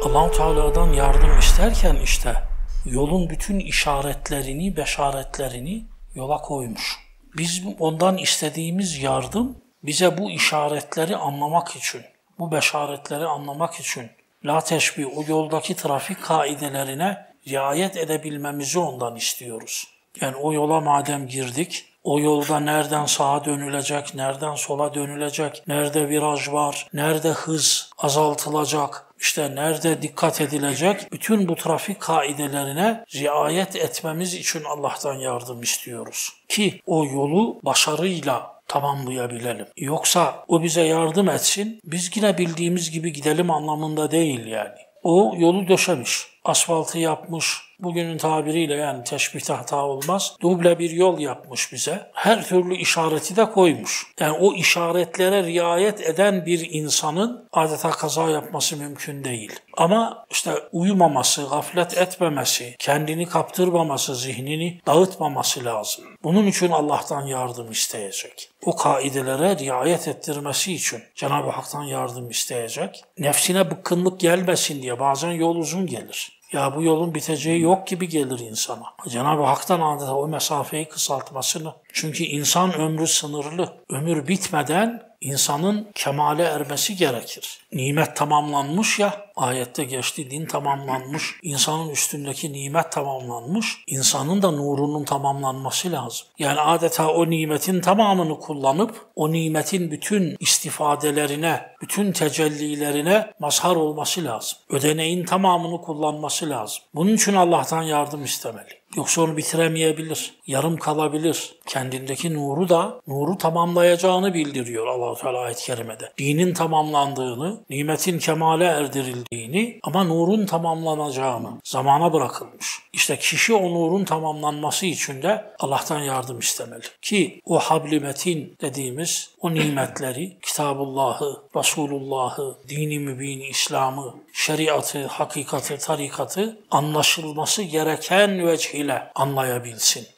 Allah-u Teala'dan yardım isterken işte yolun bütün işaretlerini, beşaretlerini yola koymuş. Biz ondan istediğimiz yardım bize bu işaretleri anlamak için, bu beşaretleri anlamak için la teşbih, o yoldaki trafik kaidelerine riayet edebilmemizi ondan istiyoruz. Yani o yola madem girdik, o yolda nereden sağa dönülecek, nereden sola dönülecek, nerede viraj var, nerede hız azaltılacak, işte nerede dikkat edilecek, bütün bu trafik kaidelerine riayet etmemiz için Allah'tan yardım istiyoruz. Ki o yolu başarıyla tamamlayabilelim. Yoksa o bize yardım etsin, biz yine bildiğimiz gibi gidelim anlamında değil yani. O yolu döşemiş, asfaltı yapmış, bugünün tabiriyle yani teşbihte hata olmaz, duble bir yol yapmış bize. Her türlü işareti de koymuş. Yani o işaretlere riayet eden bir insanın adeta kaza yapması mümkün değil. Ama işte uyumaması, gaflet etmemesi, kendini kaptırmaması, zihnini dağıtmaması lazım. Bunun için Allah'tan yardım isteyecek. O kaidelere riayet ettirmesi için Cenab-ı Hak'tan yardım isteyecek. Nefsine bıkkınlık gelmesin diye bazen yol uzun gelir. Ya bu yolun biteceği yok gibi gelir insana. Cenab-ı Hak'tan adeta o mesafeyi kısaltmasını. Çünkü insan ömrü sınırlı. Ömür bitmeden insanın kemale ermesi gerekir. Nimet tamamlanmış ya, ayette geçti, din tamamlanmış, insanın üstündeki nimet tamamlanmış, insanın da nurunun tamamlanması lazım. Yani adeta o nimetin tamamını kullanıp, o nimetin bütün istifadelerine, bütün tecellilerine mazhar olması lazım. Ödeneğin tamamını kullanması lazım. Bunun için Allah'tan yardım istemeli. Yoksa onu bitiremeyebilir, yarım kalabilir. Kendindeki nuru tamamlayacağını bildiriyor Allah-u Teala ayet-i kerimede. Dinin tamamlandığını, nimetin kemale erdirildiğini ama nurun tamamlanacağını zamana bırakılmış. İşte kişi o nurun tamamlanması için de Allah'tan yardım istemeli. Ki o habl-i metin dediğimiz o nimetleri, Kitabullah'ı, Resulullah'ı, dini mübin İslam'ı, şeriatı, hakikati, tarikatı anlaşılması gereken vecihle anlayabilsin.